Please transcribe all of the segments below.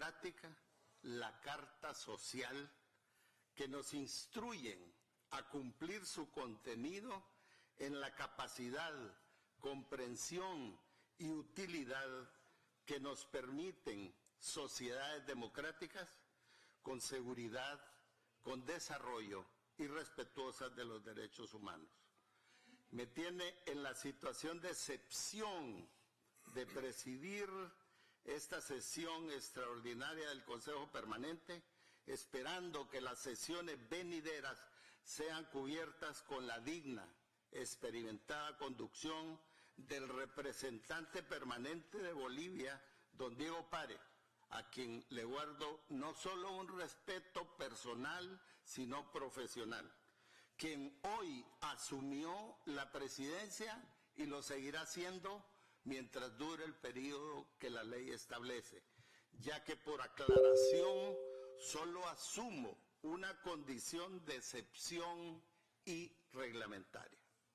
democrática, la Carta Social, que nos instruyen a cumplir su contenido en la capacidad, comprensión y utilidad que nos permiten sociedades democráticas con seguridad, con desarrollo y respetuosas de los derechos humanos. Me tiene en la situación de excepción de presidir esta sesión extraordinaria del Consejo Permanente, esperando que las sesiones venideras sean cubiertas con la digna, experimentada conducción del representante permanente de Bolivia, don Diego Pare, a quien le guardo no solo un respeto personal, sino profesional, quien hoy asumió la presidencia y lo seguirá haciendo mientras dure el periodo que la ley establece, ya que por aclaración solo asumo una condición de excepción y reglamentaria.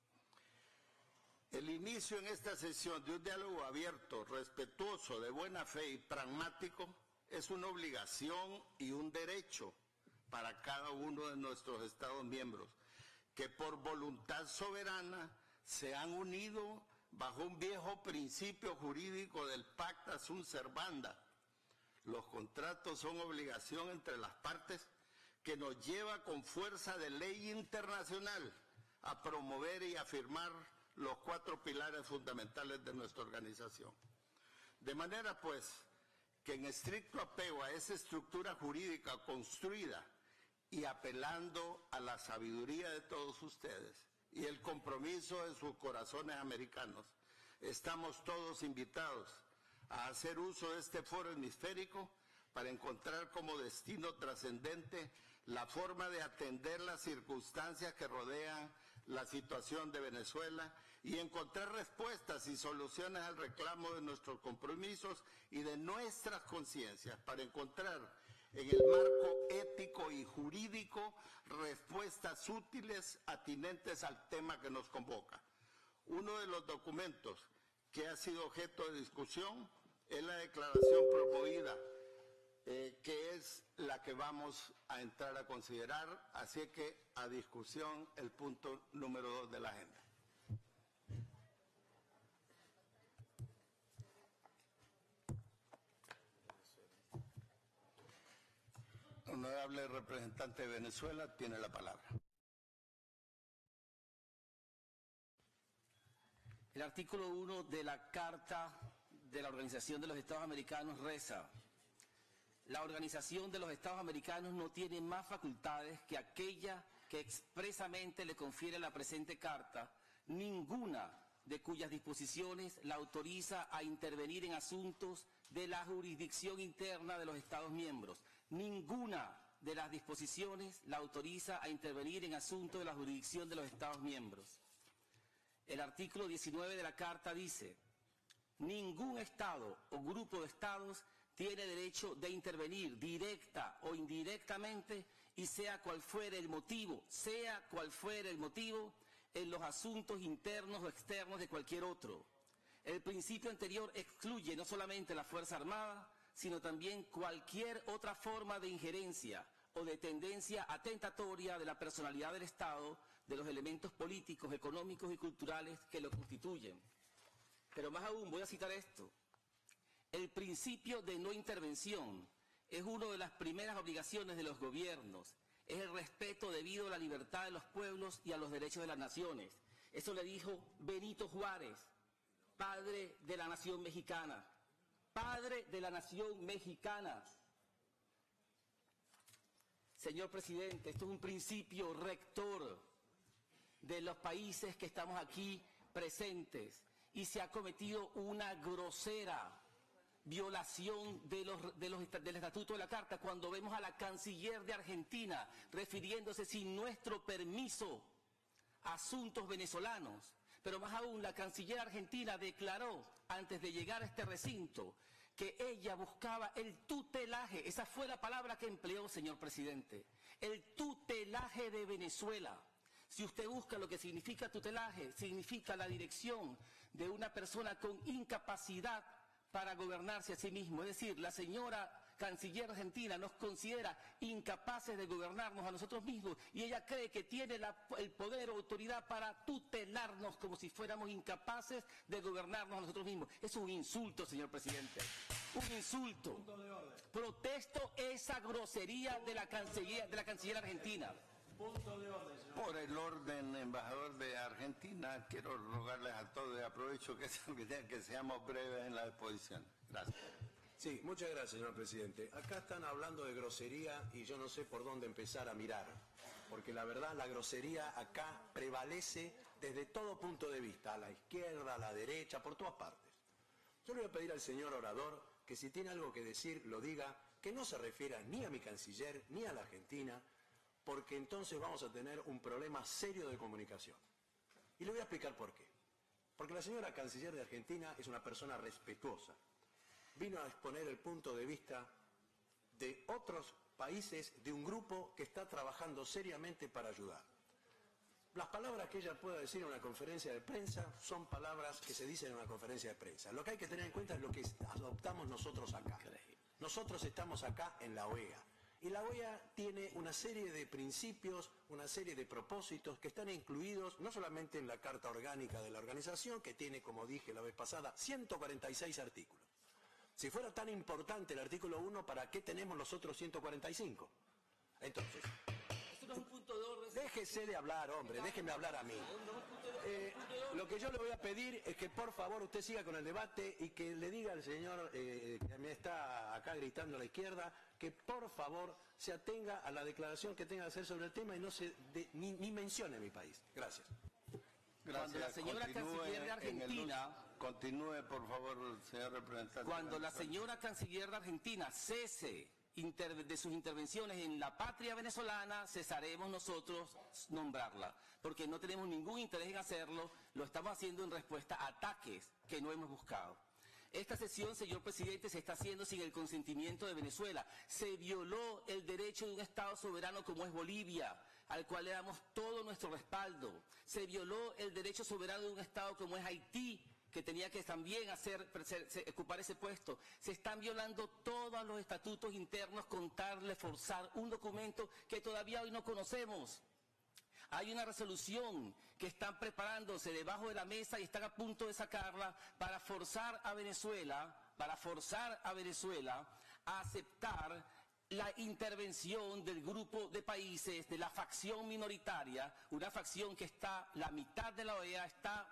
El inicio en esta sesión de un diálogo abierto, respetuoso, de buena fe y pragmático es una obligación y un derecho para cada uno de nuestros Estados miembros, que por voluntad soberana se han unido bajo un viejo principio jurídico del pacta sunt servanda. Los contratos son obligación entre las partes que nos lleva con fuerza de ley internacional a promover y afirmar los 4 pilares fundamentales de nuestra organización. De manera, pues, que en estricto apego a esa estructura jurídica construida y apelando a la sabiduría de todos ustedes y el compromiso de sus corazones americanos, estamos todos invitados a hacer uso de este foro hemisférico para encontrar como destino trascendente la forma de atender las circunstancias que rodean la situación de Venezuela y encontrar respuestas y soluciones al reclamo de nuestros compromisos y de nuestras conciencias para encontrar en el marco ético y jurídico respuestas útiles atinentes al tema que nos convoca. Uno de los documentos que ha sido objeto de discusión es la declaración promovida, que es la que vamos a entrar a considerar, así que a discusión el punto número 2 de la agenda. Honorable representante de Venezuela, tiene la palabra. El artículo 1 de la Carta de la Organización de los Estados Americanos reza: la Organización de los Estados Americanos no tiene más facultades que aquella que expresamente le confiere la presente Carta, ninguna de cuyas disposiciones la autoriza a intervenir en asuntos de la jurisdicción interna de los Estados miembros. Ninguna de las disposiciones la autoriza a intervenir en asuntos de la jurisdicción de los Estados miembros. El artículo 19 de la Carta dice: ningún Estado o grupo de Estados tiene derecho de intervenir directa o indirectamente, y sea cual fuere el motivo, en los asuntos internos o externos de cualquier otro. El principio anterior excluye no solamente la Fuerza Armada, sino también cualquier otra forma de injerencia o de tendencia atentatoria de la personalidad del Estado, de los elementos políticos, económicos y culturales que lo constituyen. Pero más aún, voy a citar esto: el principio de no intervención es una de las primeras obligaciones de los gobiernos. Es el respeto debido a la libertad de los pueblos y a los derechos de las naciones. Eso le dijo Benito Juárez, padre de la nación mexicana. Padre de la nación mexicana. Señor presidente, esto es un principio rector de los países que estamos aquí presentes, y se ha cometido una grosera violación del Estatuto de la Carta cuando vemos a la canciller de Argentina refiriéndose sin nuestro permiso a asuntos venezolanos. Pero más aún, la canciller argentina declaró antes de llegar a este recinto que ella buscaba el tutelaje, esa fue la palabra que empleó, señor presidente, el tutelaje de Venezuela. Si usted busca lo que significa tutelaje, significa la dirección de una persona con incapacidad para gobernarse a sí mismo. Es decir, la señora canciller argentina nos considera incapaces de gobernarnos a nosotros mismos y ella cree que tiene el poder o autoridad para tutelarnos como si fuéramos incapaces de gobernarnos a nosotros mismos. Es un insulto, señor presidente. Un insulto. Protesto esa grosería de la canciller argentina. Punto de orden, señor. Por el orden, embajador de Argentina, quiero rogarles a todos, y aprovecho que seamos breves en la exposición. Gracias. Sí, muchas gracias, señor presidente. Acá están hablando de grosería y yo no sé por dónde empezar a mirar, porque la verdad la grosería acá prevalece desde todo punto de vista, a la izquierda, a la derecha, por todas partes. Yo le voy a pedir al señor orador que si tiene algo que decir, lo diga, que no se refiera ni a mi canciller ni a la Argentina, porque entonces vamos a tener un problema serio de comunicación. Y le voy a explicar por qué. Porque la señora canciller de Argentina es una persona respetuosa. Vino a exponer el punto de vista de otros países, de un grupo que está trabajando seriamente para ayudar. Las palabras que ella pueda decir en una conferencia de prensa son palabras que se dicen en una conferencia de prensa. Lo que hay que tener en cuenta es lo que adoptamos nosotros acá. Nosotros estamos acá en la OEA. Y la OEA tiene una serie de principios, una serie de propósitos que están incluidos no solamente en la Carta Orgánica de la organización, que tiene, como dije la vez pasada, 146 artículos. Si fuera tan importante el artículo 1, ¿para qué tenemos los otros 145? Entonces, Esto no es un punto de orden. déjese de hablar, hombre, déjeme hablar a mí. Lo que yo le voy a pedir es que por favor usted siga con el debate y que le diga al señor que me está acá gritando a la izquierda que por favor se atenga a la declaración que tenga que hacer sobre el tema y no se ni mencione mi país. Gracias. Cuando la señora canciller de Argentina... Continúe, por favor, señor representante. Cuando la señora canciller de Argentina cese de sus intervenciones en la patria venezolana, cesaremos nosotros nombrarla, porque no tenemos ningún interés en hacerlo, lo estamos haciendo en respuesta a ataques que no hemos buscado. Esta sesión, señor presidente, se está haciendo sin el consentimiento de Venezuela. Se violó el derecho de un Estado soberano como es Bolivia, al cual le damos todo nuestro respaldo. Se violó el derecho soberano de un Estado como es Haití, que tenía que también ocupar ese puesto. Se están violando todos los estatutos internos con tal de forzar un documento que todavía hoy no conocemos. Hay una resolución que están preparándose debajo de la mesa y están a punto de sacarla para forzar a Venezuela a aceptar la intervención del grupo de países, de la facción minoritaria, una facción que está, la mitad de la OEA está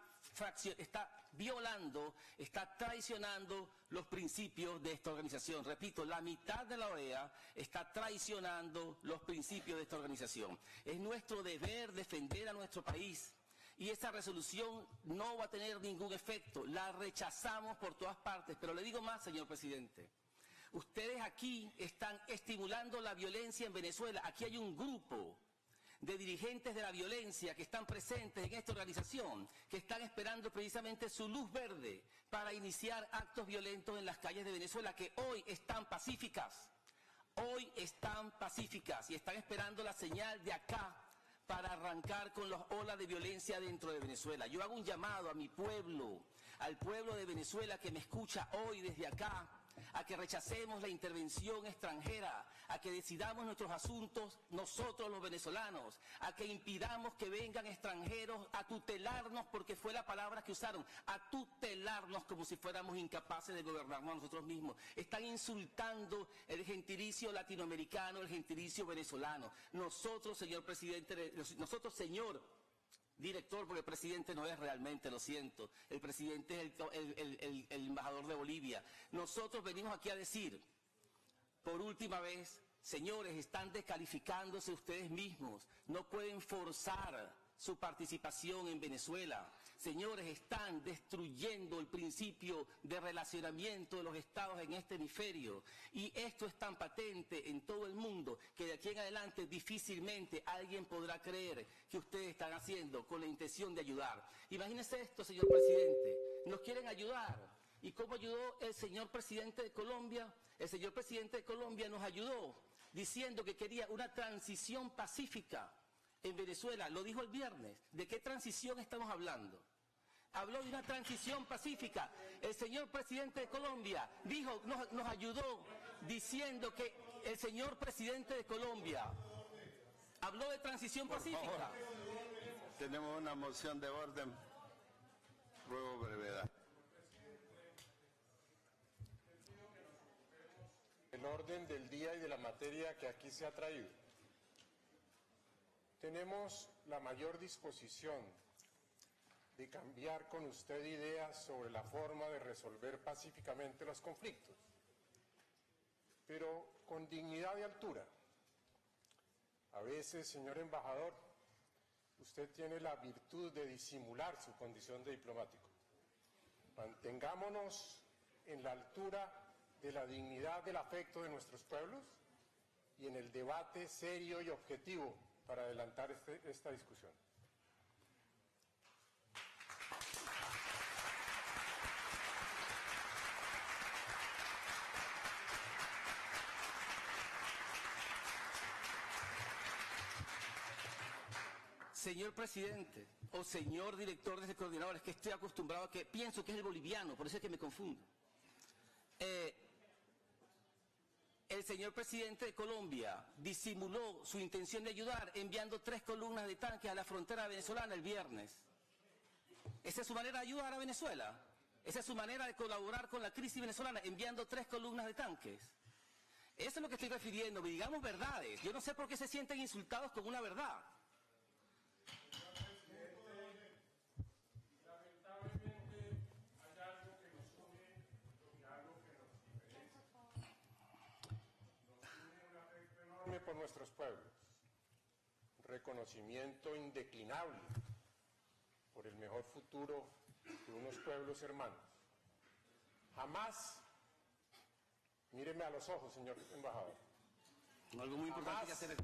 violando, está traicionando los principios de esta organización. Repito, la mitad de la OEA está traicionando los principios de esta organización. Es nuestro deber defender a nuestro país. Y esa resolución no va a tener ningún efecto. La rechazamos por todas partes. Pero le digo más, señor presidente. Ustedes aquí están estimulando la violencia en Venezuela. Aquí hay un grupo de dirigentes de la violencia que están presentes en esta organización, que están esperando precisamente su luz verde para iniciar actos violentos en las calles de Venezuela, que hoy están pacíficas. Hoy están pacíficas y están esperando la señal de acá para arrancar con las olas de violencia dentro de Venezuela. Yo hago un llamado a mi pueblo, al pueblo de Venezuela que me escucha hoy desde acá, a que rechacemos la intervención extranjera, a que decidamos nuestros asuntos nosotros los venezolanos, a que impidamos que vengan extranjeros a tutelarnos, porque fue la palabra que usaron, a tutelarnos como si fuéramos incapaces de gobernarnos a nosotros mismos. Están insultando el gentilicio latinoamericano, el gentilicio venezolano. Nosotros, señor presidente, nosotros, señor director, porque el presidente no es realmente, lo siento, el presidente es el embajador de Bolivia. Nosotros venimos aquí a decir, por última vez, señores, están descalificándose ustedes mismos, no pueden forzar su participación en Venezuela. Señores, están destruyendo el principio de relacionamiento de los estados en este hemisferio. Y esto es tan patente en todo el mundo que de aquí en adelante difícilmente alguien podrá creer que ustedes están haciendo con la intención de ayudar. Imagínense esto, señor presidente. Nos quieren ayudar. ¿Y cómo ayudó el señor presidente de Colombia? El señor presidente de Colombia nos ayudó diciendo que quería una transición pacífica en Venezuela. Lo dijo el viernes. ¿De qué transición estamos hablando? Habló de una transición pacífica. El señor presidente de Colombia dijo, nos ayudó diciendo que el señor presidente de Colombia habló de transición pacífica. Tenemos una moción de orden. Ruego brevedad. El orden del día y de la materia que aquí se ha traído. Tenemos la mayor disposición de cambiar con usted ideas sobre la forma de resolver pacíficamente los conflictos, pero con dignidad y altura. A veces, señor embajador, usted tiene la virtud de disimular su condición de diplomático. Mantengámonos en la altura de la dignidad del afecto de nuestros pueblos y en el debate serio y objetivo para adelantar esta discusión. Señor presidente o señor director de coordinadores, que estoy acostumbrado a que pienso que es el boliviano, por eso es que me confundo. El señor presidente de Colombia disimuló su intención de ayudar enviando 3 columnas de tanques a la frontera venezolana el viernes. ¿Esa es su manera de ayudar a Venezuela? ¿Esa es su manera de colaborar con la crisis venezolana enviando 3 columnas de tanques? Eso es lo que estoy refiriendo, digamos verdades. Yo no sé por qué se sienten insultados con una verdad. Por nuestros pueblos, reconocimiento indeclinable por el mejor futuro de unos pueblos hermanos. Jamás, míreme a los ojos, señor embajador, Algo muy importante que hacer.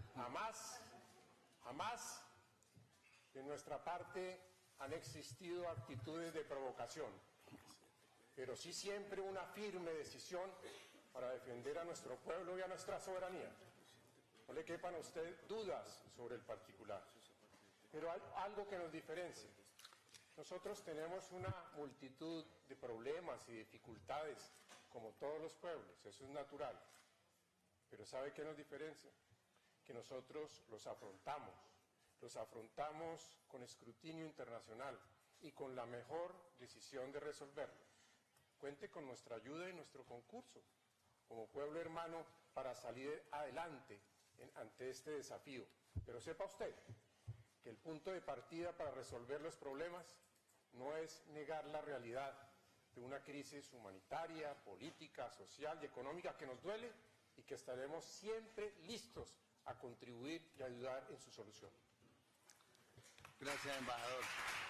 Jamás de nuestra parte han existido actitudes de provocación, pero sí siempre una firme decisión para defender a nuestro pueblo y a nuestra soberanía. No le quepan a usted dudas sobre el particular, pero hay algo que nos diferencia. Nosotros tenemos una multitud de problemas y dificultades, como todos los pueblos, eso es natural. Pero ¿sabe qué nos diferencia? Que nosotros los afrontamos con escrutinio internacional y con la mejor decisión de resolverlos. Cuente con nuestra ayuda y nuestro concurso, como pueblo hermano, para salir adelante ante este desafío. Pero sepa usted que el punto de partida para resolver los problemas no es negar la realidad de una crisis humanitaria, política, social y económica que nos duele y que estaremos siempre listos a contribuir y ayudar en su solución. Gracias, embajador.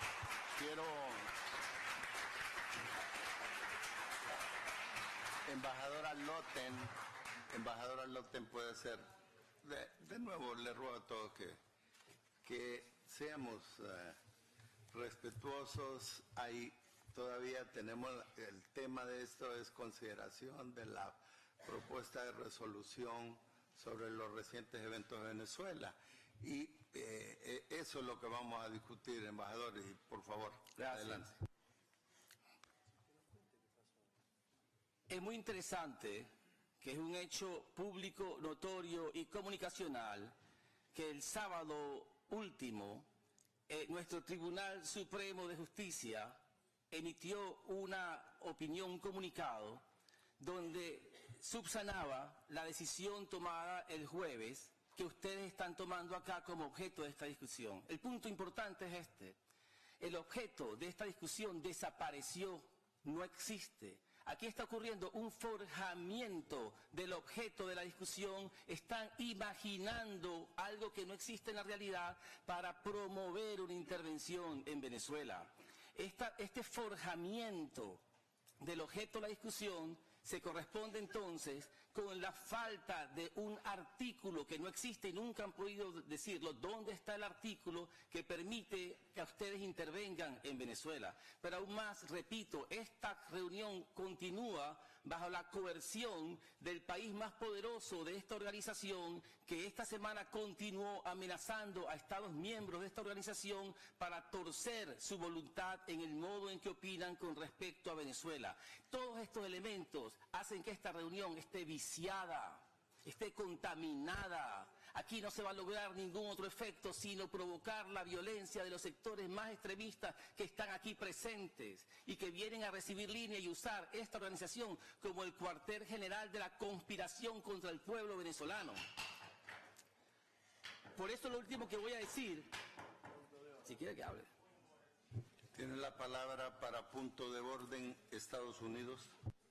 Embajador Arloten puede ser. De nuevo, le ruego a todos que seamos respetuosos. Ahí todavía tenemos el tema de esto, es consideración de la propuesta de resolución sobre los recientes eventos de Venezuela. Y eso es lo que vamos a discutir, embajador, y por favor, gracias. Adelante. Es muy interesante que es un hecho público, notorio y comunicacional que el sábado último nuestro Tribunal Supremo de Justicia emitió una opinión, un comunicado, donde subsanaba la decisión tomada el jueves que ustedes están tomando acá como objeto de esta discusión. El punto importante es este: el objeto de esta discusión desapareció, no existe. Aquí está ocurriendo un forjamiento del objeto de la discusión. Están imaginando algo que no existe en la realidad para promover una intervención en Venezuela. Este forjamiento del objeto de la discusión se corresponde entonces con la falta de un artículo que no existe y nunca han podido decirlo. ¿Dónde está el artículo que permite que ustedes intervengan en Venezuela? Pero aún más, repito, esta reunión continúa bajo la coerción del país más poderoso de esta organización, que esta semana continuó amenazando a Estados miembros de esta organización para torcer su voluntad en el modo en que opinan con respecto a Venezuela. Todos estos elementos hacen que esta reunión esté viciada, esté contaminada. Aquí no se va a lograr ningún otro efecto sino provocar la violencia de los sectores más extremistas que están aquí presentes y que vienen a recibir línea y usar esta organización como el cuartel general de la conspiración contra el pueblo venezolano. Por eso lo último que voy a decir, si quiere que hable. Tiene la palabra para punto de orden Estados Unidos.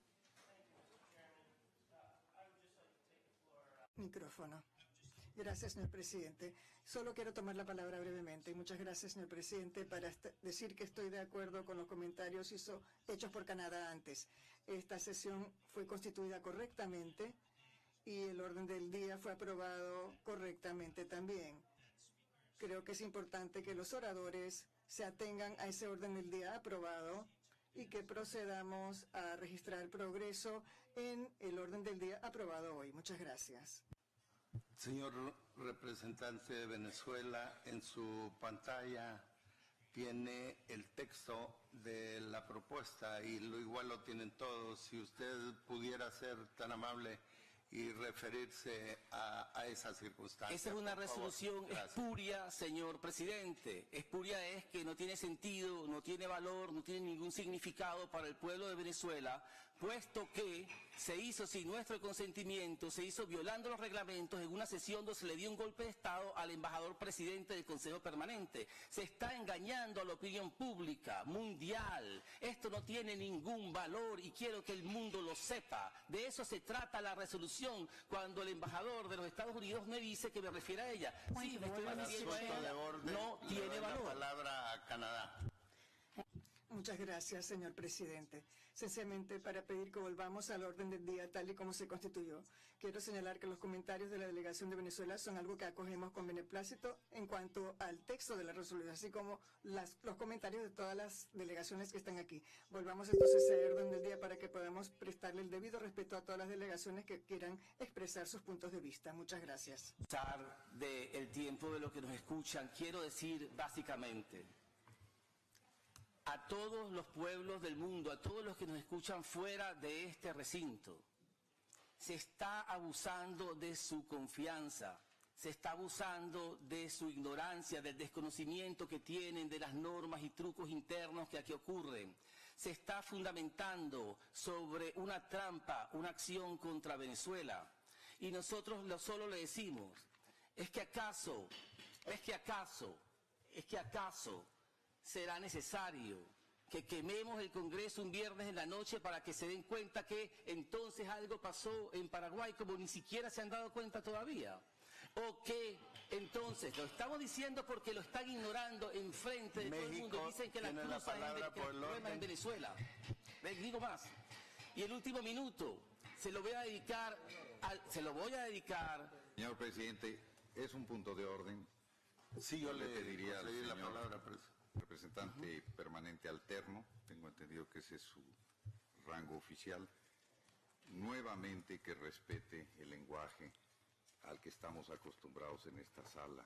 Micrófono. Gracias, señor presidente. Solo quiero tomar la palabra brevemente. Muchas gracias, señor presidente, para decir que estoy de acuerdo con los comentarios hechos por Canadá antes. Esta sesión fue constituida correctamente y el orden del día fue aprobado correctamente también. Creo que es importante que los oradores se atengan a ese orden del día aprobado y que procedamos a registrar progreso en el orden del día aprobado hoy. Muchas gracias. Señor representante de Venezuela, en su pantalla tiene el texto de la propuesta y igual lo tienen todos. Si usted pudiera ser tan amable y referirse a esa circunstancia. Esa es una resolución espuria, señor presidente. Espuria es que no tiene sentido, no tiene valor, no tiene ningún significado para el pueblo de Venezuela, puesto que se hizo sin nuestro consentimiento, se hizo violando los reglamentos en una sesión donde se le dio un golpe de Estado al embajador presidente del Consejo Permanente. Se está engañando a la opinión pública mundial. Esto no tiene ningún valor y quiero que el mundo lo sepa. De eso se trata la resolución cuando el embajador de los Estados Unidos me dice que me refiera a ella. Sí, me estoy refiriendo a ella. No tiene valor. La palabra a Canadá. Muchas gracias, señor presidente. Sencillamente para pedir que volvamos al orden del día tal y como se constituyó. Quiero señalar que los comentarios de la delegación de Venezuela son algo que acogemos con beneplácito en cuanto al texto de la resolución, así como los comentarios de todas las delegaciones que están aquí. Volvamos entonces al orden del día para que podamos prestarle el debido respeto a todas las delegaciones que quieran expresar sus puntos de vista. Muchas gracias. Del tiempo de lo que nos escuchan, quiero decir básicamente a todos los pueblos del mundo, a todos los que nos escuchan fuera de este recinto, se está abusando de su confianza, se está abusando de su ignorancia, del desconocimiento que tienen de las normas y trucos internos que aquí ocurren. Se está fundamentando sobre una trampa, una acción contra Venezuela. Y nosotros solo le decimos, ¿es que acaso será necesario que quememos el Congreso un viernes en la noche para que se den cuenta que entonces algo pasó en Paraguay como ni siquiera se han dado cuenta todavía? ¿O que entonces lo estamos diciendo porque lo están ignorando en frente de todo el mundo? Dicen que las cruzas en Venezuela. Digo más. Y el último minuto se lo voy a dedicar. Señor presidente, es un punto de orden. Sí, yo le pediría al la señor palabra, representante permanente alterno, tengo entendido que ese es su rango oficial, nuevamente que respete el lenguaje al que estamos acostumbrados en esta sala.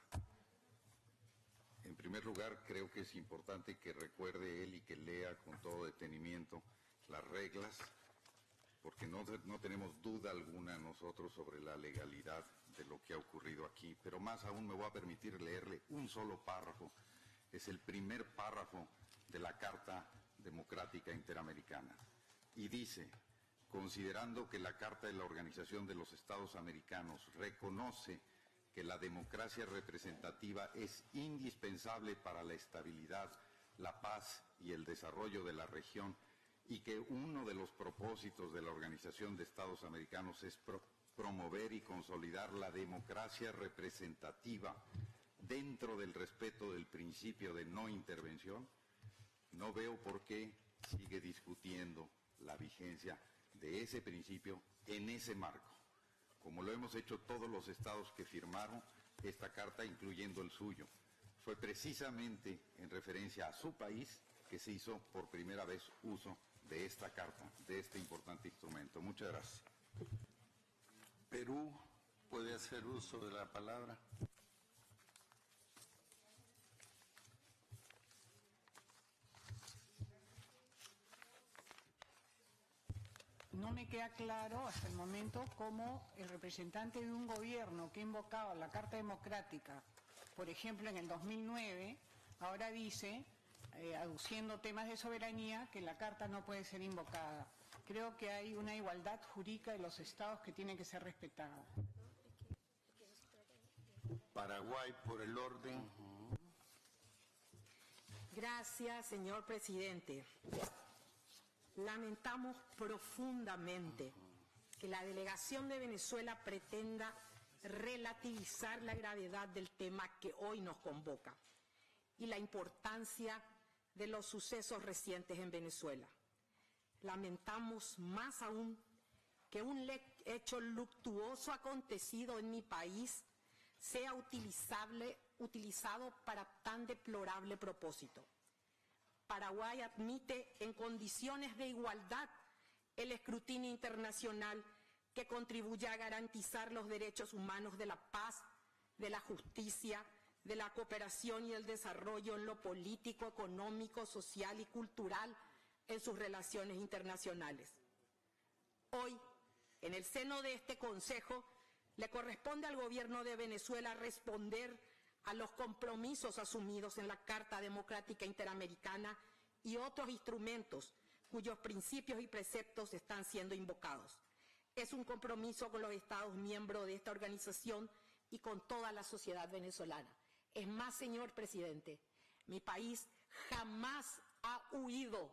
En primer lugar, creo que es importante que recuerde él y que lea con todo detenimiento las reglas, porque no tenemos duda alguna nosotros sobre la legalidad de lo que ha ocurrido aquí, pero más aún me voy a permitir leerle un solo párrafo. Es el primer párrafo de la Carta Democrática Interamericana. Y dice, considerando que la Carta de la Organización de los Estados Americanos reconoce que la democracia representativa es indispensable para la estabilidad, la paz y el desarrollo de la región, y que uno de los propósitos de la Organización de Estados Americanos es promover y consolidar la democracia representativa dentro del respeto del principio de no intervención, no veo por qué sigue discutiendo la vigencia de ese principio en ese marco, como lo hemos hecho todos los estados que firmaron esta carta, incluyendo el suyo. Fue precisamente en referencia a su país que se hizo por primera vez uso de esta carta, de este importante instrumento. Muchas gracias. Perú puede hacer uso de la palabra. No me queda claro hasta el momento cómo el representante de un gobierno que invocaba la Carta Democrática, por ejemplo en el 2009, ahora dice, aduciendo temas de soberanía, que la Carta no puede ser invocada. Creo que hay una igualdad jurídica de los estados que tiene que ser respetada. Paraguay, por el orden. Gracias, señor presidente. Lamentamos profundamente que la delegación de Venezuela pretenda relativizar la gravedad del tema que hoy nos convoca y la importancia de los sucesos recientes en Venezuela. Lamentamos más aún que un hecho luctuoso acontecido en mi país sea utilizado para tan deplorable propósito. Paraguay admite en condiciones de igualdad el escrutinio internacional que contribuye a garantizar los derechos humanos de la paz, de la justicia, de la cooperación y el desarrollo en lo político, económico, social y cultural en sus relaciones internacionales. Hoy, en el seno de este Consejo, le corresponde al Gobierno de Venezuela responder a los compromisos asumidos en la Carta Democrática Interamericana y otros instrumentos cuyos principios y preceptos están siendo invocados. Es un compromiso con los Estados miembros de esta organización y con toda la sociedad venezolana. Es más, señor presidente, mi país jamás ha huido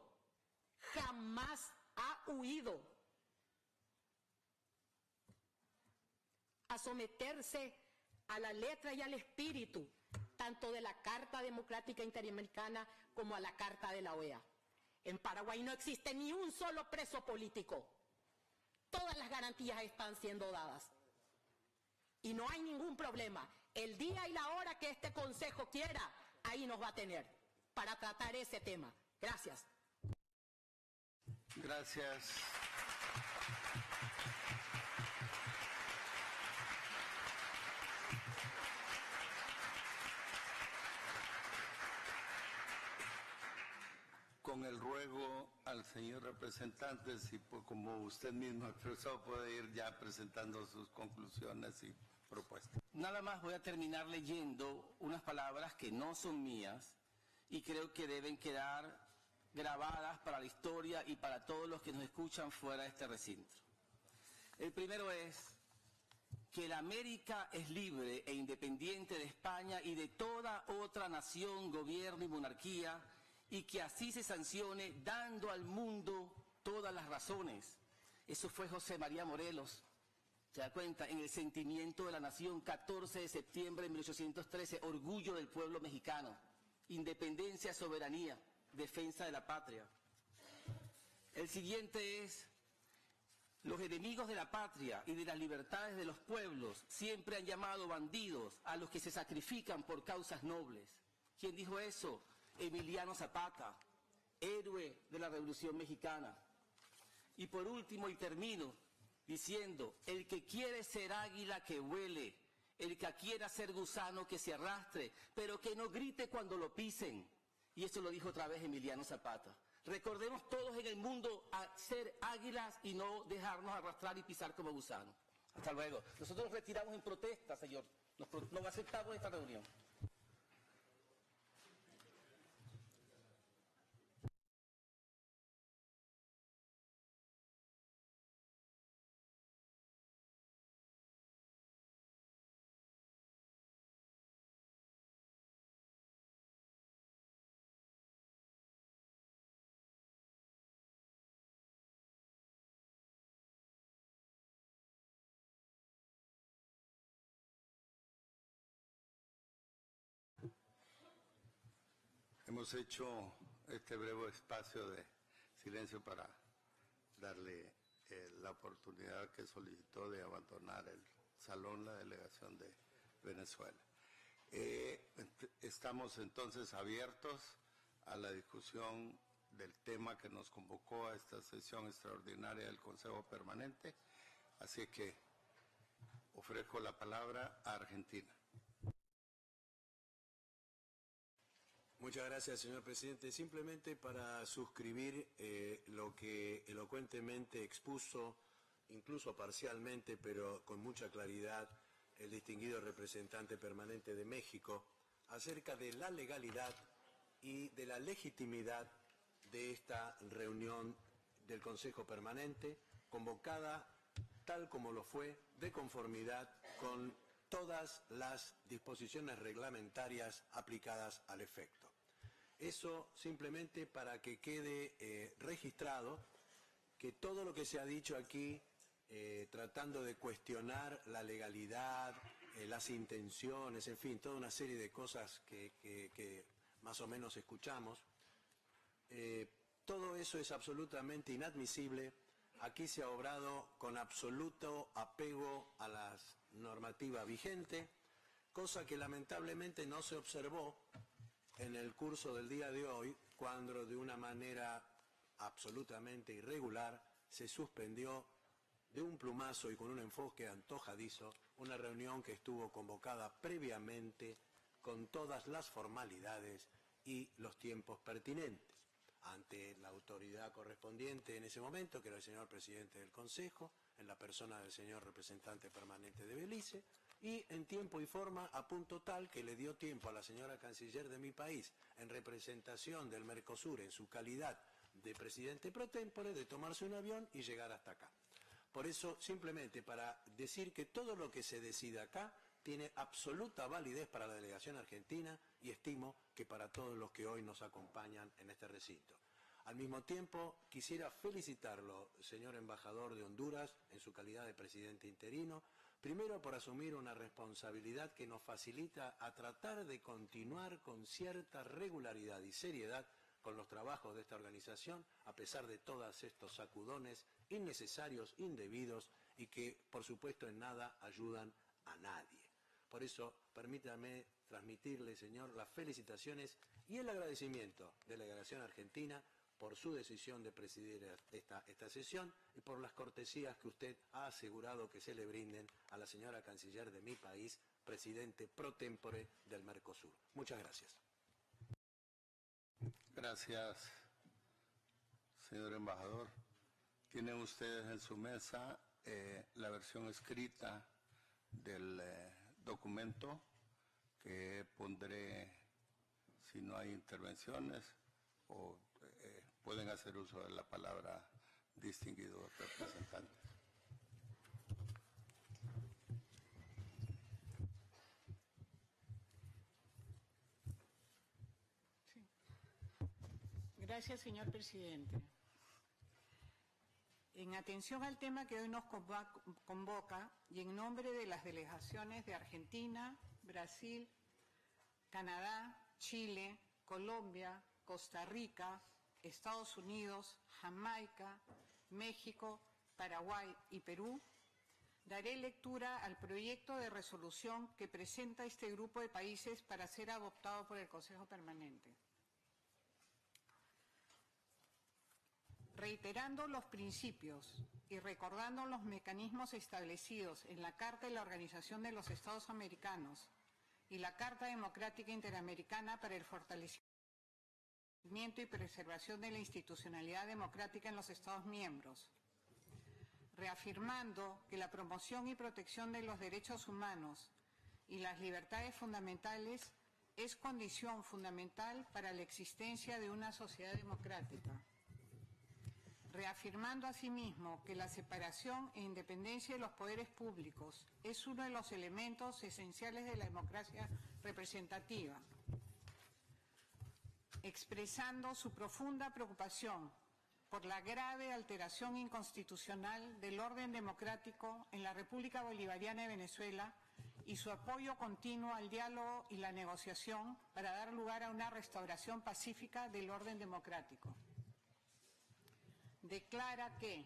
a someterse a la letra y al espíritu tanto de la Carta Democrática Interamericana como a la Carta de la OEA. En Paraguay no existe ni un solo preso político. Todas las garantías están siendo dadas. Y no hay ningún problema. El día y la hora que este Consejo quiera, ahí nos va a tener para tratar ese tema. Gracias. Gracias. Con el ruego al señor representante, si como usted mismo expresó, puede ir ya presentando sus conclusiones y propuestas. Nada más voy a terminar leyendo unas palabras que no son mías y creo que deben quedar grabadas para la historia y para todos los que nos escuchan fuera de este recinto. El primero es que la América es libre e independiente de España y de toda otra nación, gobierno y monarquía, y que así se sancione dando al mundo todas las razones. Eso fue José María Morelos, ¿se da cuenta? En el Sentimiento de la Nación, 14 de septiembre de 1813, orgullo del pueblo mexicano, independencia, soberanía, defensa de la patria. El siguiente es: los enemigos de la patria y de las libertades de los pueblos siempre han llamado bandidos a los que se sacrifican por causas nobles. ¿Quién dijo eso? Emiliano Zapata, héroe de la Revolución Mexicana. Y por último, y termino diciendo: el que quiere ser águila que vuele, el que quiera ser gusano que se arrastre, pero que no grite cuando lo pisen. Y eso lo dijo otra vez Emiliano Zapata. Recordemos todos en el mundo a ser águilas y no dejarnos arrastrar y pisar como gusanos. Hasta luego. Nosotros nos retiramos en protesta, señor. No aceptamos esta reunión. Hemos hecho este breve espacio de silencio para darle la oportunidad que solicitó de abandonar el salón la delegación de Venezuela. Estamos entonces abiertos a la discusión del tema que nos convocó a esta sesión extraordinaria del Consejo Permanente. Así que ofrezco la palabra a Argentina. Muchas gracias, señor presidente. Simplemente para suscribir lo que elocuentemente expuso, incluso parcialmente, pero con mucha claridad, el distinguido representante permanente de México, acerca de la legalidad y de la legitimidad de esta reunión del Consejo Permanente, convocada tal como lo fue, de conformidad con todas las disposiciones reglamentarias aplicadas al efecto. Eso simplemente para que quede registrado que todo lo que se ha dicho aquí, tratando de cuestionar la legalidad, las intenciones, en fin, toda una serie de cosas que más o menos escuchamos, todo eso es absolutamente inadmisible. Aquí se ha obrado con absoluto apego a la normativa vigente, cosa que lamentablemente no se observó en el curso del día de hoy, cuando de una manera absolutamente irregular se suspendió de un plumazo y con un enfoque antojadizo una reunión que estuvo convocada previamente con todas las formalidades y los tiempos pertinentes, ante la autoridad correspondiente en ese momento, que era el señor presidente del Consejo, en la persona del señor representante permanente de Belice, y en tiempo y forma a punto tal que le dio tiempo a la señora canciller de mi país, en representación del Mercosur, en su calidad de presidente pro tempore, de tomarse un avión y llegar hasta acá. Por eso, simplemente para decir que todo lo que se decida acá tiene absoluta validez para la delegación argentina y estimo que para todos los que hoy nos acompañan en este recinto. Al mismo tiempo, quisiera felicitarlo, señor embajador de Honduras, en su calidad de presidente interino, primero por asumir una responsabilidad que nos facilita a tratar de continuar con cierta regularidad y seriedad con los trabajos de esta organización, a pesar de todos estos sacudones innecesarios, indebidos y que, por supuesto, en nada ayudan a nadie. Por eso, permítame transmitirle, señor, las felicitaciones y el agradecimiento de la delegación argentina por su decisión de presidir esta sesión y por las cortesías que usted ha asegurado que se le brinden a la señora canciller de mi país, presidente pro tempore del Mercosur. Muchas gracias. Gracias, señor embajador. Tienen ustedes en su mesa la versión escrita del documento que pondré si no hay intervenciones, o pueden hacer uso de la palabra distinguidos representantes. Sí. Gracias, señor presidente. En atención al tema que hoy nos convoca y en nombre de las delegaciones de Argentina, Brasil, Canadá, Chile, Colombia, Costa Rica, Estados Unidos, Jamaica, México, Paraguay y Perú, daré lectura al proyecto de resolución que presenta este grupo de países para ser adoptado por el Consejo Permanente. Reiterando los principios y recordando los mecanismos establecidos en la Carta de la Organización de los Estados Americanos y la Carta Democrática Interamericana para el Fortalecimiento y Preservación de la Institucionalidad Democrática en los Estados miembros, reafirmando que la promoción y protección de los derechos humanos y las libertades fundamentales es condición fundamental para la existencia de una sociedad democrática, reafirmando asimismo que la separación e independencia de los poderes públicos es uno de los elementos esenciales de la democracia representativa, expresando su profunda preocupación por la grave alteración inconstitucional del orden democrático en la República Bolivariana de Venezuela y su apoyo continuo al diálogo y la negociación para dar lugar a una restauración pacífica del orden democrático. Declara que,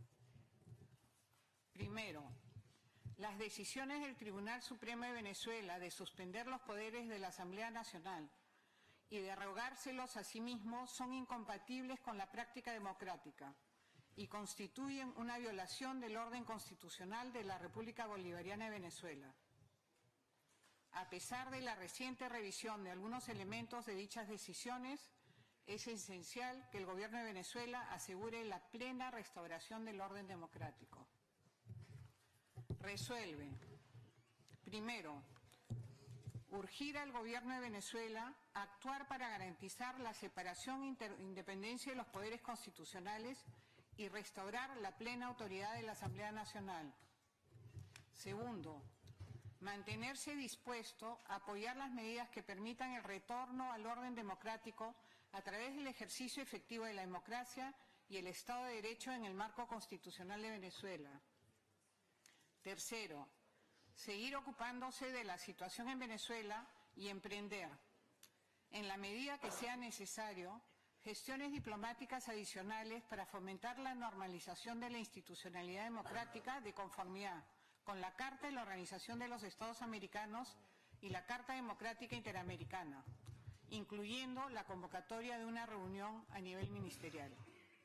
primero, las decisiones del Tribunal Supremo de Venezuela de suspender los poderes de la Asamblea Nacional y derogárselos a sí mismos son incompatibles con la práctica democrática y constituyen una violación del orden constitucional de la República Bolivariana de Venezuela. A pesar de la reciente revisión de algunos elementos de dichas decisiones, es esencial que el Gobierno de Venezuela asegure la plena restauración del orden democrático. Resuelve. Primero, urgir al Gobierno de Venezuela a actuar para garantizar la separación e independencia de los poderes constitucionales y restaurar la plena autoridad de la Asamblea Nacional. Segundo, mantenerse dispuesto a apoyar las medidas que permitan el retorno al orden democrático a través del ejercicio efectivo de la democracia y el Estado de Derecho en el marco constitucional de Venezuela. Tercero, seguir ocupándose de la situación en Venezuela y emprender, en la medida que sea necesario, gestiones diplomáticas adicionales para fomentar la normalización de la institucionalidad democrática de conformidad con la Carta de la Organización de los Estados Americanos y la Carta Democrática Interamericana, incluyendo la convocatoria de una reunión a nivel ministerial.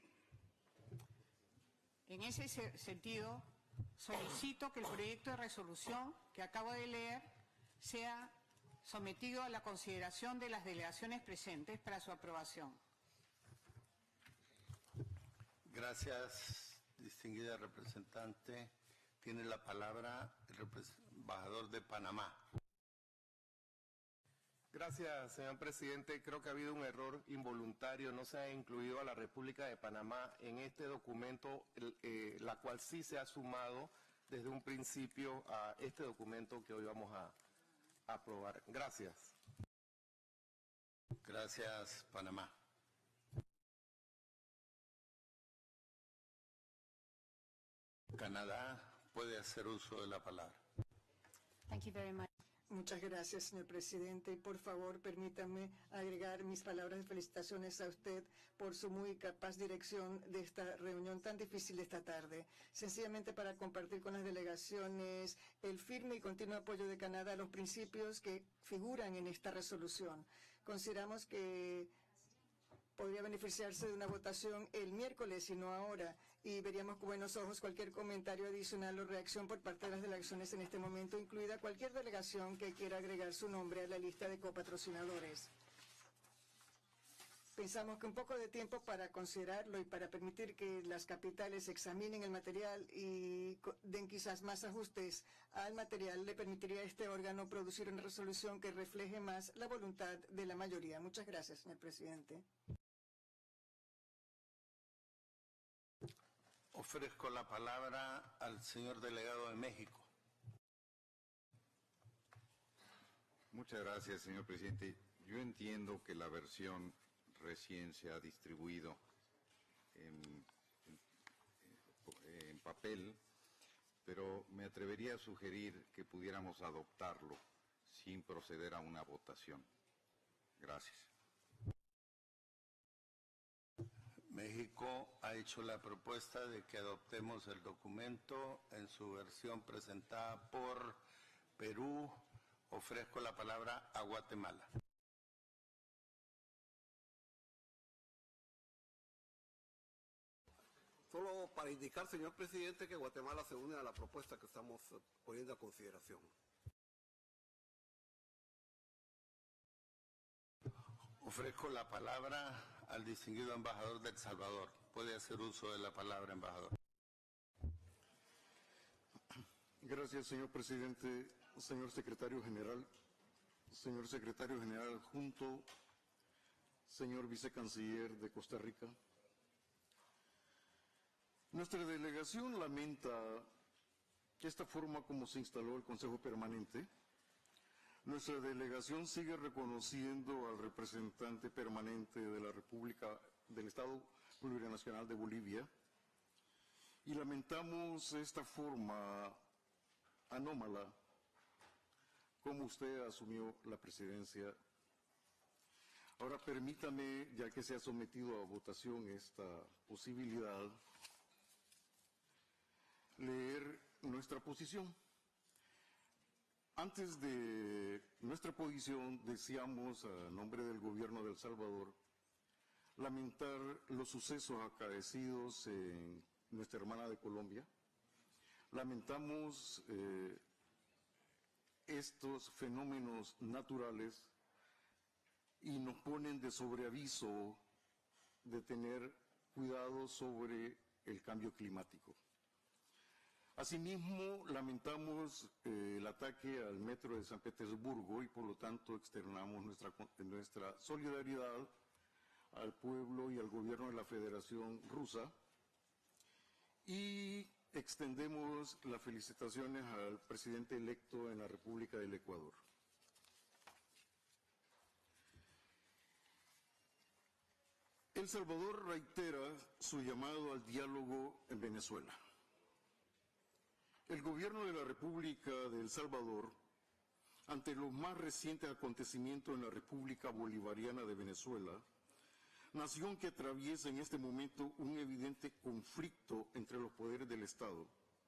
En ese sentido, solicito que el proyecto de resolución que acabo de leer sea sometido a la consideración de las delegaciones presentes para su aprobación. Gracias, distinguida representante. Tiene la palabra el embajador de Panamá. Gracias, señor presidente. Creo que ha habido un error involuntario. No se ha incluido a la República de Panamá en este documento, la cual sí se ha sumado desde un principio a este documento que hoy vamos a aprobar. Gracias. Gracias, Panamá. Canadá puede hacer uso de la palabra. Thank you very much. Muchas gracias, señor presidente. Y por favor, permítame agregar mis palabras de felicitaciones a usted por su muy capaz dirección de esta reunión tan difícil de esta tarde. Sencillamente para compartir con las delegaciones el firme y continuo apoyo de Canadá a los principios que figuran en esta resolución. Consideramos que podría beneficiarse de una votación el miércoles y no ahora, y veríamos con buenos ojos cualquier comentario adicional o reacción por parte de las delegaciones en este momento, incluida cualquier delegación que quiera agregar su nombre a la lista de copatrocinadores. Pensamos que un poco de tiempo para considerarlo y para permitir que las capitales examinen el material y den quizás más ajustes al material le permitiría a este órgano producir una resolución que refleje más la voluntad de la mayoría. Muchas gracias, señor presidente. Ofrezco la palabra al señor delegado de México. Muchas gracias, señor presidente. Yo entiendo que la versión recién se ha distribuido en papel, pero me atrevería a sugerir que pudiéramos adoptarlo sin proceder a una votación. Gracias. México ha hecho la propuesta de que adoptemos el documento en su versión presentada por Perú. Ofrezco la palabra a Guatemala. Solo para indicar, señor presidente, que Guatemala se une a la propuesta que estamos poniendo a consideración. Ofrezco la palabra al distinguido embajador de El Salvador. Puede hacer uso de la palabra, embajador. Gracias, señor presidente, señor secretario general adjunto, señor vicecanciller de Costa Rica. Nuestra delegación lamenta esta forma como se instaló el Consejo Permanente. Nuestra delegación sigue reconociendo al representante permanente de la República del Estado Plurinacional de Bolivia y lamentamos esta forma anómala como usted asumió la presidencia. Ahora permítame, ya que se ha sometido a votación esta posibilidad, leer nuestra posición. Antes de nuestra posición, deseamos, a nombre del gobierno de El Salvador, lamentar los sucesos acaecidos en nuestra hermana de Colombia. Lamentamos estos fenómenos naturales y nos ponen de sobreaviso de tener cuidado sobre el cambio climático. Asimismo, lamentamos el ataque al metro de San Petersburgo y por lo tanto externamos nuestra solidaridad al pueblo y al gobierno de la Federación Rusa y extendemos las felicitaciones al presidente electo en la República del Ecuador. El Salvador reitera su llamado al diálogo en Venezuela. El gobierno de la República de El Salvador, ante los más recientes acontecimientos en la República Bolivariana de Venezuela, nación que atraviesa en este momento un evidente conflicto entre los poderes del Estado,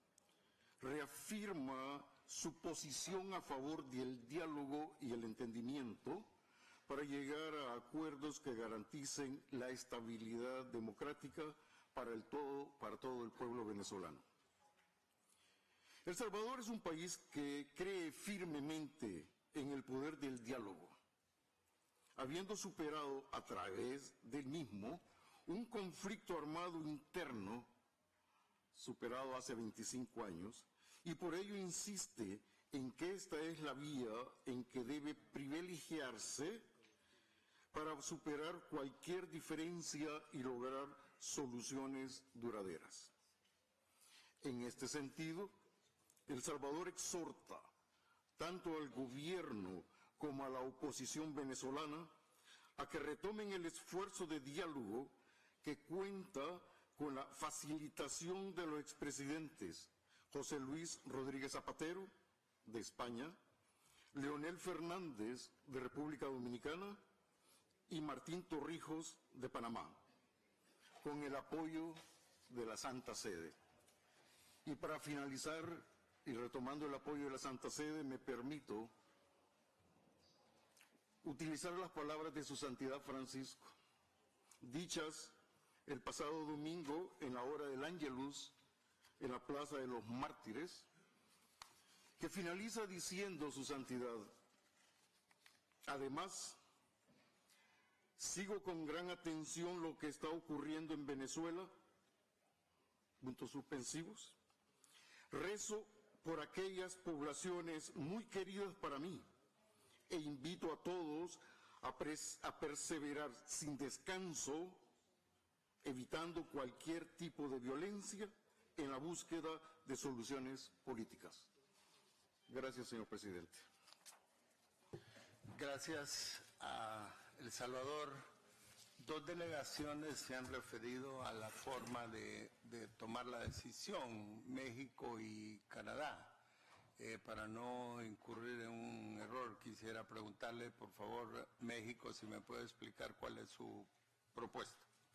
reafirma su posición a favor del diálogo y el entendimiento para llegar a acuerdos que garanticen la estabilidad democrática para todo el pueblo venezolano. El Salvador es un país que cree firmemente en el poder del diálogo, habiendo superado a través del mismo un conflicto armado interno superado hace 25 años, y por ello insiste en que esta es la vía en que debe privilegiarse para superar cualquier diferencia y lograr soluciones duraderas. En este sentido, El Salvador exhorta tanto al gobierno como a la oposición venezolana a que retomen el esfuerzo de diálogo que cuenta con la facilitación de los expresidentes José Luis Rodríguez Zapatero, de España, Leonel Fernández, de República Dominicana, y Martín Torrijos, de Panamá, con el apoyo de la Santa Sede. Y para finalizar, y retomando el apoyo de la Santa Sede, me permito utilizar las palabras de su Santidad Francisco, dichas el pasado domingo en la hora del Ángelus en la Plaza de los Mártires, que finaliza diciendo su Santidad: además, sigo con gran atención lo que está ocurriendo en Venezuela, puntos suspensivos. Rezo por aquellas poblaciones muy queridas para mí e invito a todos a perseverar sin descanso, evitando cualquier tipo de violencia en la búsqueda de soluciones políticas. Gracias, señor presidente. Gracias a El Salvador. Dos delegaciones se han referido a la forma de tomar la decisión, México y Canadá. Para no incurrir en un error, quisiera preguntarle, por favor, México, si me puede explicar cuál es su propuesta.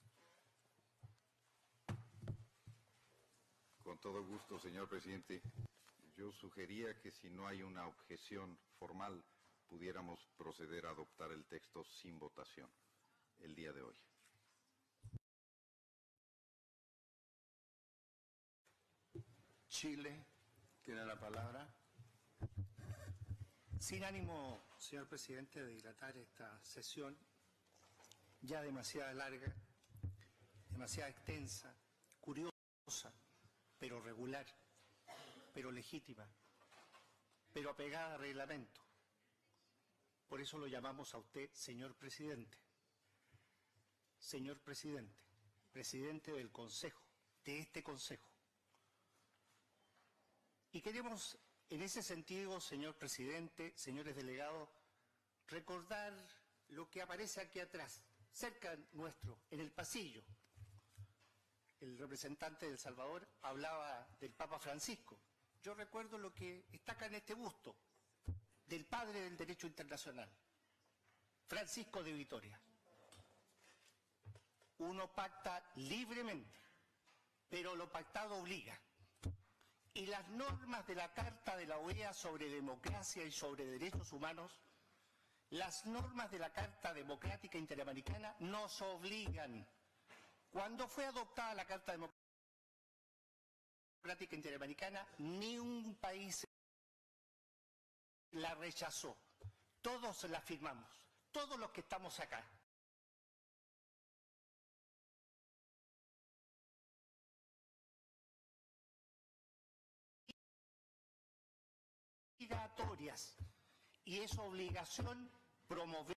Con todo gusto, señor presidente. Yo sugería que si no hay una objeción formal, pudiéramos proceder a adoptar el texto sin votación el día de hoy. Chile tiene la palabra. Sin ánimo, señor presidente, de dilatar esta sesión, ya demasiado larga, demasiado extensa, curiosa, pero regular, pero legítima, pero apegada a reglamento. Por eso lo llamamos a usted señor presidente. Señor presidente, presidente del Consejo, de este Consejo. Y queremos, en ese sentido, señor presidente, señores delegados, recordar lo que aparece aquí atrás, cerca nuestro, en el pasillo. El representante de El Salvador hablaba del Papa Francisco. Yo recuerdo lo que está acá en este busto, del padre del derecho internacional, Francisco de Vitoria. Uno pacta libremente, pero lo pactado obliga. Y las normas de la Carta de la OEA sobre democracia y sobre derechos humanos, las normas de la Carta Democrática Interamericana nos obligan. Cuando fue adoptada la Carta Democrática Interamericana, ni un país la rechazó. Todos la firmamos, todos los que estamos acá. Obligatorias, y es obligación promover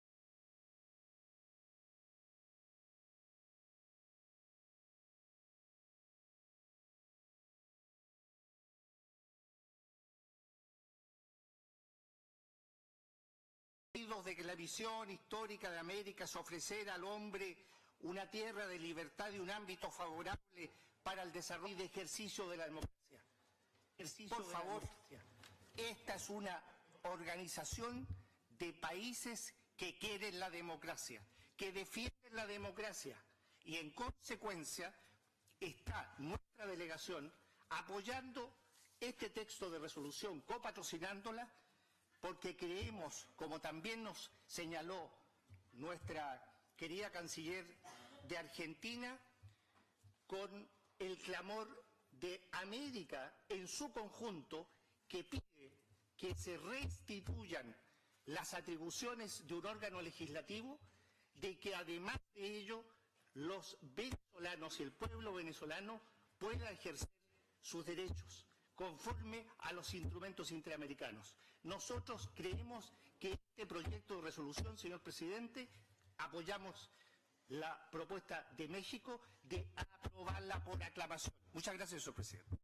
de que la visión histórica de América es ofrecer al hombre una tierra de libertad y un ámbito favorable para el desarrollo y de ejercicio de la democracia. Por favor, esta es una organización de países que quieren la democracia, que defienden la democracia, y en consecuencia está nuestra delegación apoyando este texto de resolución, copatrocinándola, porque creemos, como también nos señaló nuestra querida canciller de Argentina, con el clamor de América en su conjunto, que pide que se restituyan las atribuciones de un órgano legislativo, de que además de ello los venezolanos y el pueblo venezolano puedan ejercer sus derechos conforme a los instrumentos interamericanos. Nosotros creemos que este proyecto de resolución, señor presidente, apoyamos la propuesta de México de aprobarla por aclamación. Muchas gracias, señor presidente.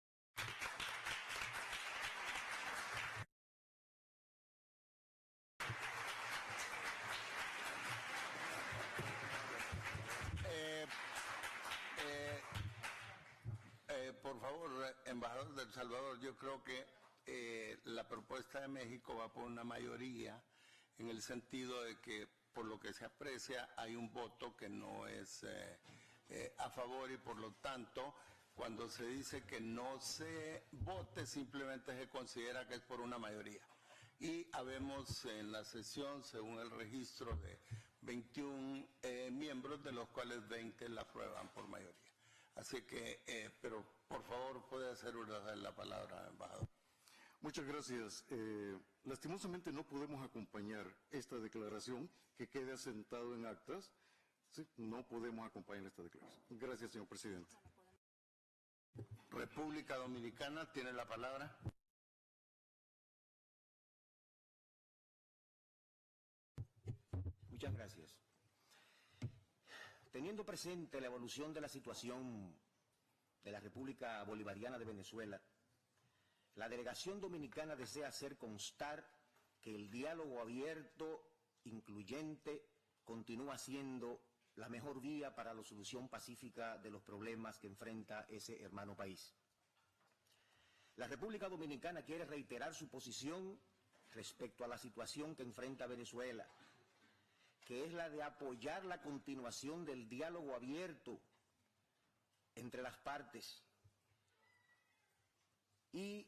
Por favor, embajador de El Salvador, yo creo que la propuesta de México va por una mayoría, en el sentido de que, por lo que se aprecia, hay un voto que no es a favor, y por lo tanto, cuando se dice que no se vote, simplemente se considera que es por una mayoría. Y habemos en la sesión, según el registro, de 21 miembros, de los cuales 20 la aprueban por mayoría. Así que, pero por favor, puede hacer uso de la palabra, embajador. Muchas gracias. Lastimosamente no podemos acompañar esta declaración, que quede asentado en actas. Sí, no podemos acompañar esta declaración. Gracias, señor presidente. República Dominicana tiene la palabra. Muchas gracias. Teniendo presente la evolución de la situación de la República Bolivariana de Venezuela, la delegación dominicana desea hacer constar que el diálogo abierto, incluyente, continúa siendo la mejor vía para la solución pacífica de los problemas que enfrenta ese hermano país. La República Dominicana quiere reiterar su posición respecto a la situación que enfrenta Venezuela, que es la de apoyar la continuación del diálogo abierto entre las partes, y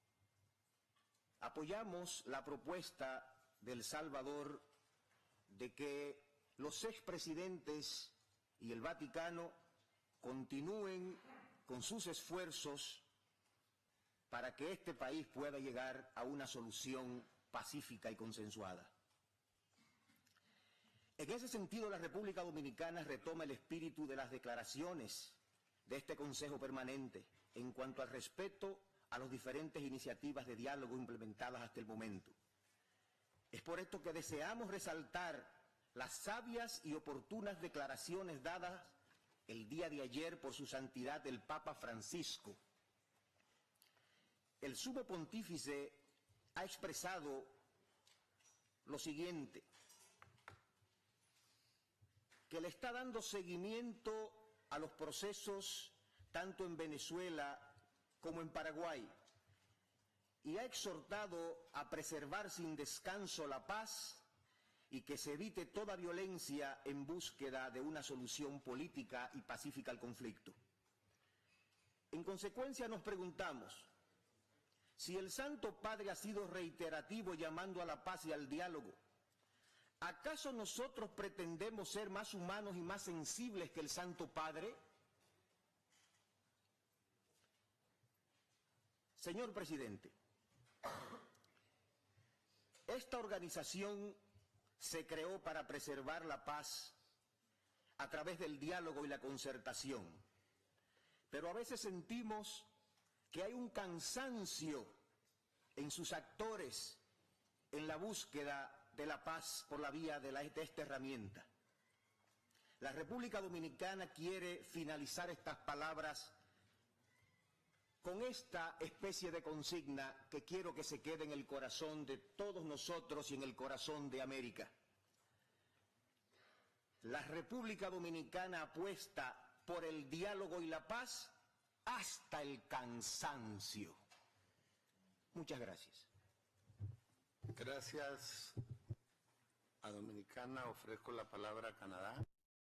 apoyamos la propuesta de El Salvador de que los expresidentes y el Vaticano continúen con sus esfuerzos para que este país pueda llegar a una solución pacífica y consensuada. En ese sentido, la República Dominicana retoma el espíritu de las declaraciones de este Consejo Permanente en cuanto al respeto a las diferentes iniciativas de diálogo implementadas hasta el momento. Es por esto que deseamos resaltar las sabias y oportunas declaraciones dadas el día de ayer por su santidad el Papa Francisco. El sumo pontífice ha expresado lo siguiente: que le está dando seguimiento a los procesos tanto en Venezuela como en Paraguay, y ha exhortado a preservar sin descanso la paz y que se evite toda violencia en búsqueda de una solución política y pacífica al conflicto. En consecuencia, nos preguntamos, Si el Santo Padre ha sido reiterativo llamando a la paz y al diálogo, ¿acaso nosotros pretendemos ser más humanos y más sensibles que el Santo Padre? Señor presidente, esta organización se creó para preservar la paz a través del diálogo y la concertación, pero a veces sentimos que hay un cansancio en sus actores en la búsqueda de la paz por la vía de esta herramienta. La República Dominicana quiere finalizar estas palabras con esta especie de consigna que quiero que se quede en el corazón de todos nosotros y en el corazón de América. La República Dominicana apuesta por el diálogo y la paz hasta el cansancio. Muchas gracias. Gracias a Dominicana. Ofrezco la palabra a Canadá.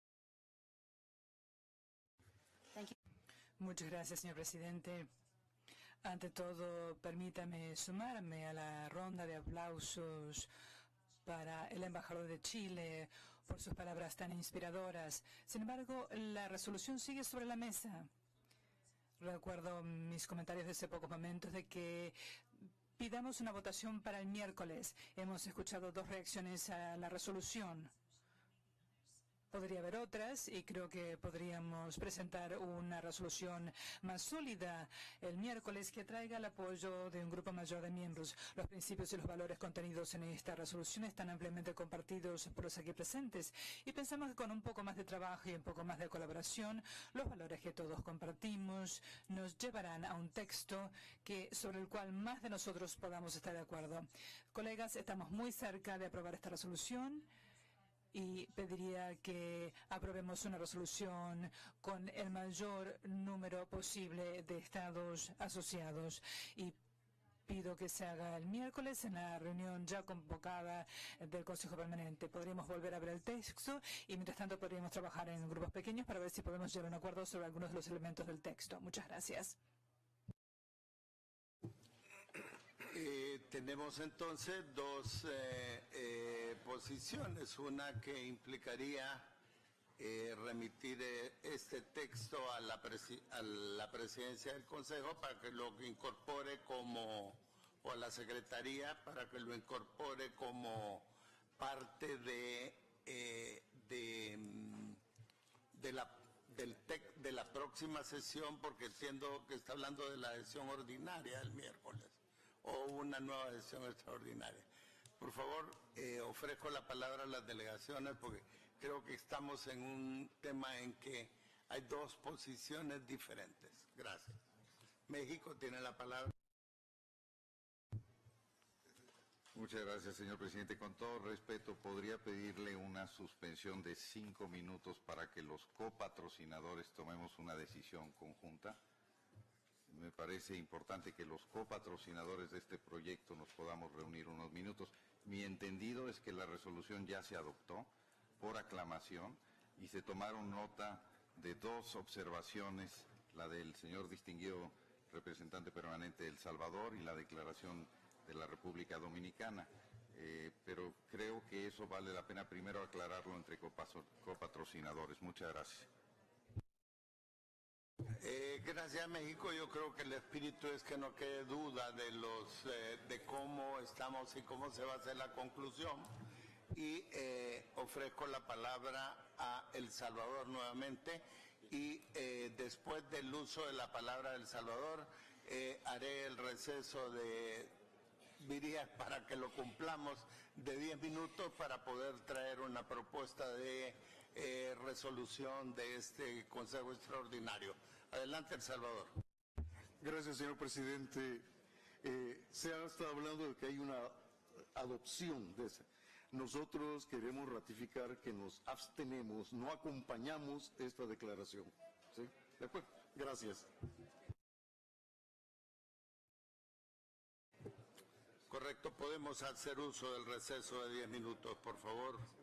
Muchas gracias, señor presidente. Ante todo, permítame sumarme a la ronda de aplausos para el embajador de Chile por sus palabras tan inspiradoras. Sin embargo, la resolución sigue sobre la mesa. Recuerdo mis comentarios de hace pocos momentos de que pidamos una votación para el miércoles. Hemos escuchado 2 reacciones a la resolución. Podría haber otras y creo que podríamos presentar una resolución más sólida el miércoles que traiga el apoyo de un grupo mayor de miembros. Los principios y los valores contenidos en esta resolución están ampliamente compartidos por los aquí presentes y pensamos que con un poco más de trabajo y un poco más de colaboración, los valores que todos compartimos nos llevarán a un texto sobre el cual más de nosotros podamos estar de acuerdo. Colegas, estamos muy cerca de aprobar esta resolución y pediría que aprobemos una resolución con el mayor número posible de estados asociados y pido que se haga el miércoles en la reunión ya convocada del Consejo Permanente. Podríamos volver a ver el texto y mientras tanto podríamos trabajar en grupos pequeños para ver si podemos llegar a un acuerdo sobre algunos de los elementos del texto. Muchas gracias. Tenemos entonces 2 posiciones, una que implicaría remitir este texto a la presidencia del Consejo para que lo incorpore o a la Secretaría para que lo incorpore como parte de la próxima sesión, porque entiendo que está hablando de la sesión ordinaria del miércoles o una nueva sesión extraordinaria. Por favor, ofrezco la palabra a las delegaciones porque creo que estamos en un tema en que hay 2 posiciones diferentes. Gracias. México tiene la palabra. Muchas gracias, señor presidente. Con todo respeto, ¿podría pedirle una suspensión de 5 minutos para que los copatrocinadores tomemos una decisión conjunta? Me parece importante que los copatrocinadores de este proyecto nos podamos reunir unos minutos. Mi entendido es que la resolución ya se adoptó por aclamación y se tomaron nota de 2 observaciones, la del señor distinguido representante permanente de El Salvador y la declaración de la República Dominicana. Pero creo que eso vale la pena primero aclararlo entre copatrocinadores. Muchas gracias. Gracias, México. Yo creo que el espíritu es que no quede duda de cómo estamos y cómo se va a hacer la conclusión. Y ofrezco la palabra a El Salvador nuevamente y después del uso de la palabra El Salvador haré el receso diría para que lo cumplamos, de 10 minutos para poder traer una propuesta de resolución de este Consejo Extraordinario. Adelante, El Salvador. Gracias, señor presidente. Se ha estado hablando de que hay una adopción de esa. Nosotros queremos ratificar que nos abstenemos, no acompañamos esta declaración. ¿Sí? ¿De acuerdo? Gracias. Correcto, podemos hacer uso del receso de 10 minutos, por favor.